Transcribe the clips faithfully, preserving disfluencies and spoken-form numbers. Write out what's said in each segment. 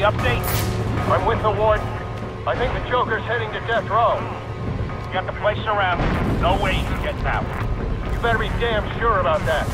update? I'm with the warden. I think the Joker's heading to death row. You got the place surrounded. No way he's getting out. You better be damn sure about that.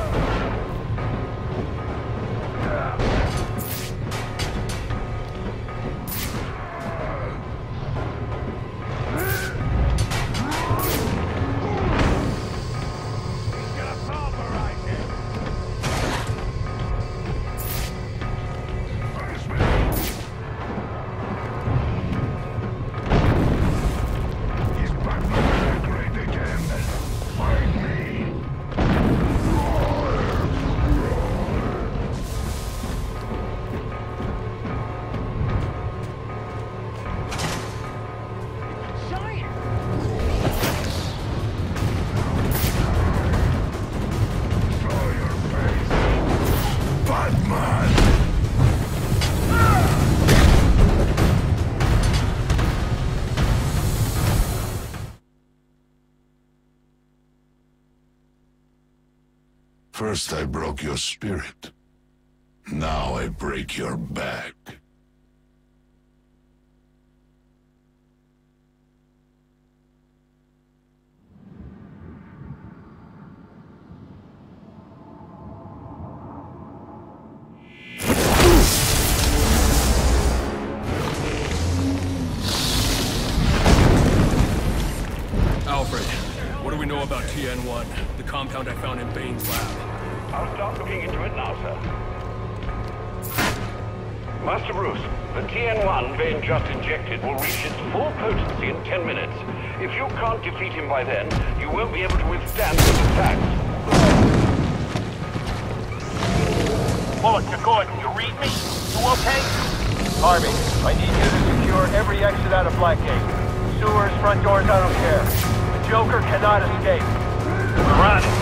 First I broke your spirit. Now I break your back. Alfred, what do we know about T N one, the compound I found in Bane's lab? I'll start looking into it now, sir. Master Bruce, the T N one Bane just injected will reach its full potency in ten minutes. If you can't defeat him by then, you won't be able to withstand his attacks. Bullet to Gordon, you read me? You okay? Harvey, I need you to secure every exit out of Blackgate. Sewers, front doors, I don't care. The Joker cannot escape. We're on it.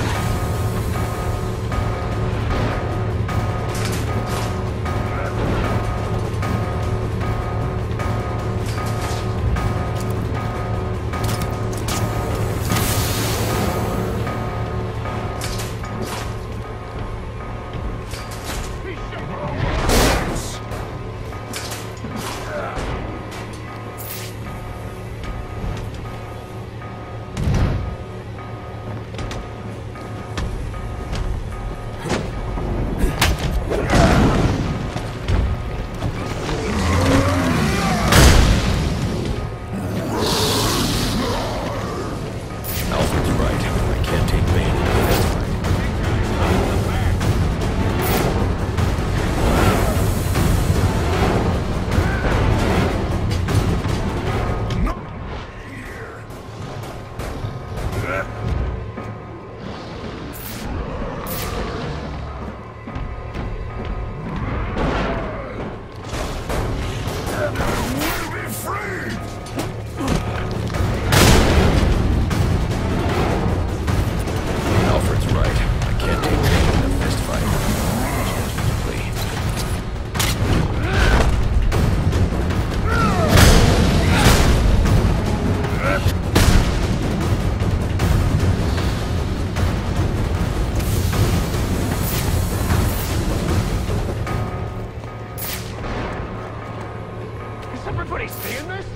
Everybody seeing this?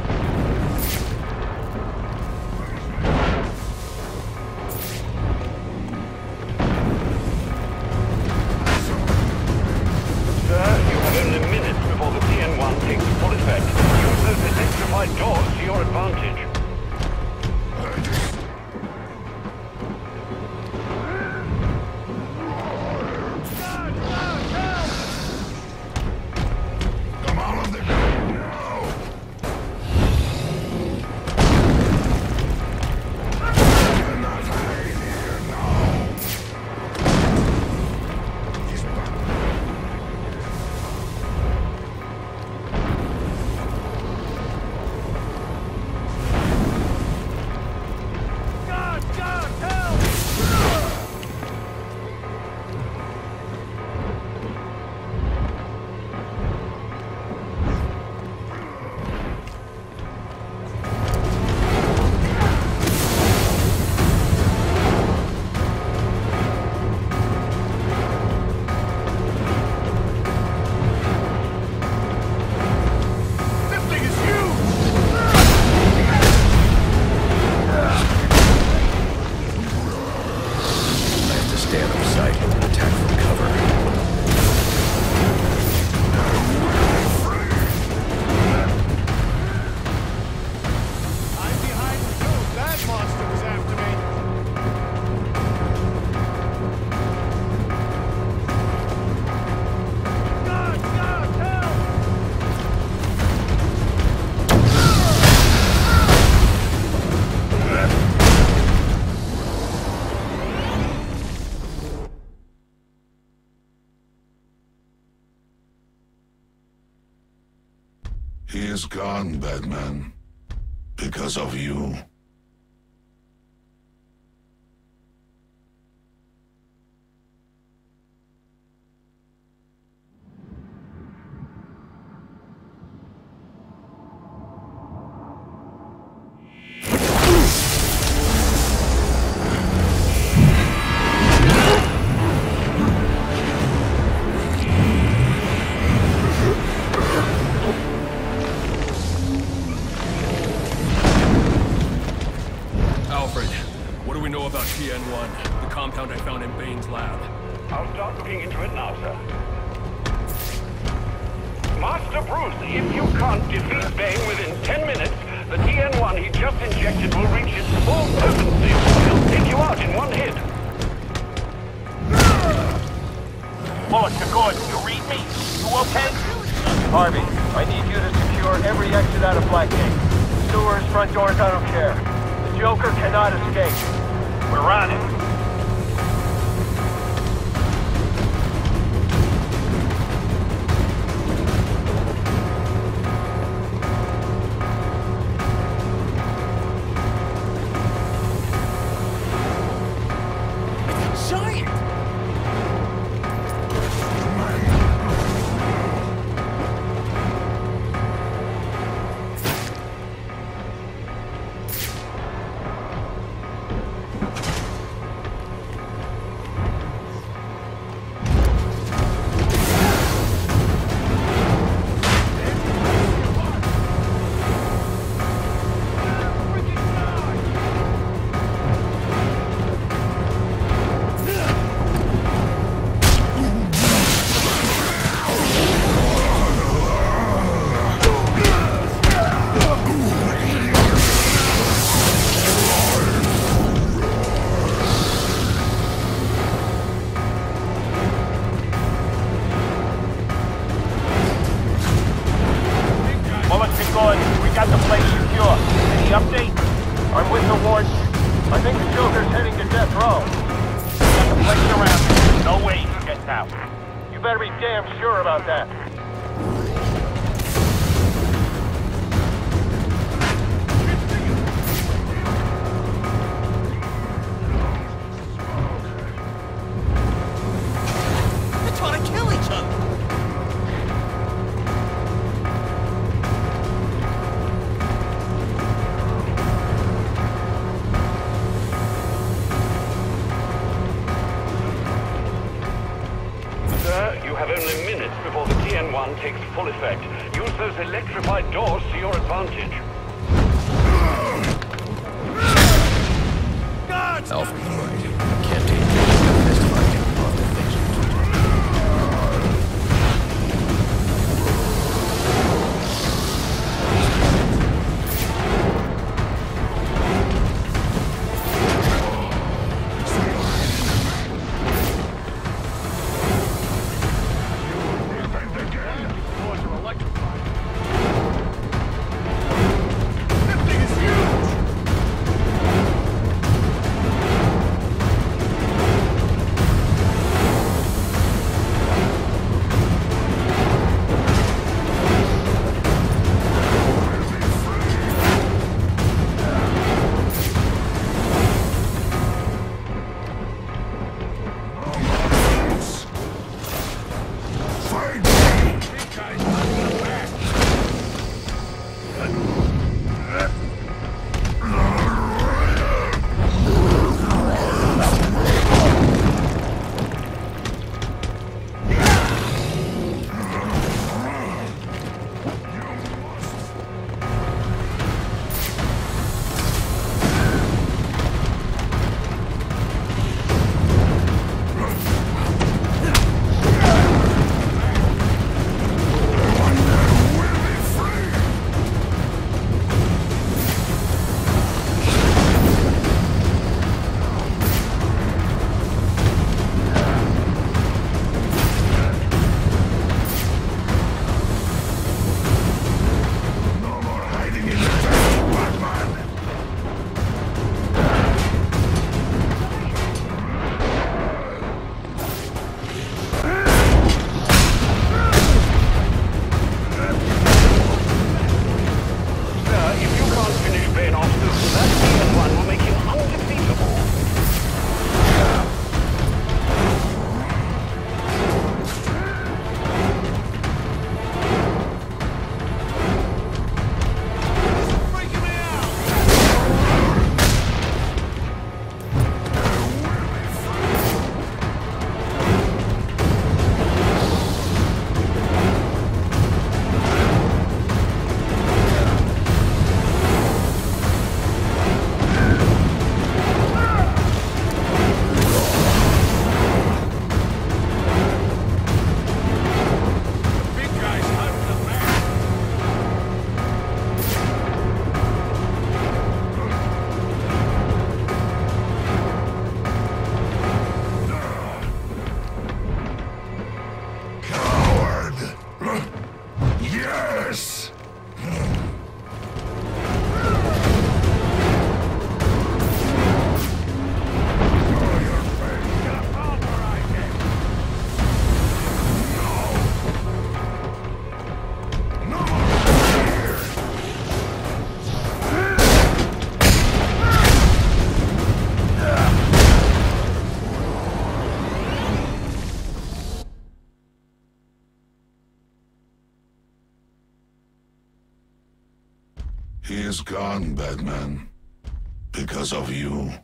Sir, you have only minutes before the T N one takes full effect. Use those electrified doors to your advantage. He is gone, Batman. Because of you. About T N one, the compound I found in Bane's lab. I'll start looking into it now, sir. Master Bruce, if you can't defeat Bane within ten minutes, the T N one he just injected will reach its full potency. He'll take you out in one hit. Bullet to Gordon, you read me? You okay? Harvey, I need you to secure every exit out of Blackgate. Sewers, front doors, I don't care. The Joker cannot escape. We're on it. We got the place secure. Any update? I'm with the warden. I think the Joker's heading to death row. Got the place around. No way he gets out. You better be damn sure about that. They trying to kill each other. You have only minutes before the T N one takes full effect. Use those electrified doors to your advantage. Alfred, right. Can't take it. Best if I get off the face. He is gone, Batman. Because of you.